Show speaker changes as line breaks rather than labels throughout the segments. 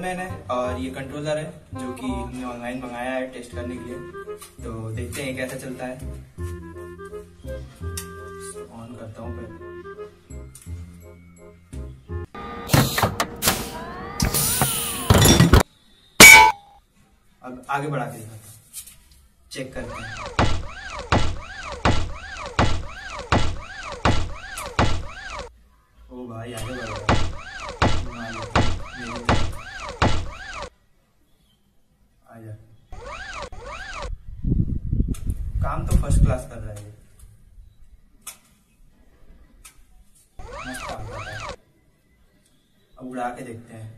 Man है और ये कंट्रोलर है जो कि हमने ऑनलाइन मंगाया है टेस्ट करने के लिए। तो देखते हैं कैसा चलता है। ऑन करता हूँ पहले। अब आगे बढ़ा के दिखाता हूँ, चेक करते हैं। ओ भाई आगे बढ़ रहा है। काम तो फर्स्ट क्लास कर रहा है, मस्त काम कर रहा है। अब उड़ा के देखते हैं।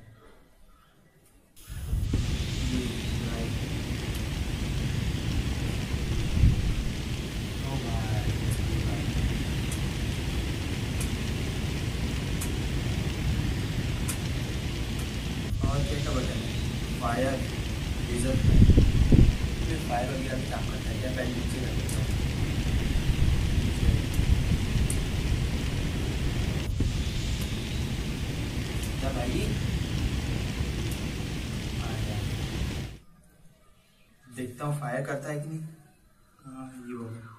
और क्या बटन है? फायर, डीजल, फायर वगैरह भी काम करता है क्या? पहले नीचे कर देता हूँ। क्या भाई, देखता हूँ फायर करता है कि नहीं। हाँ ये हो गया।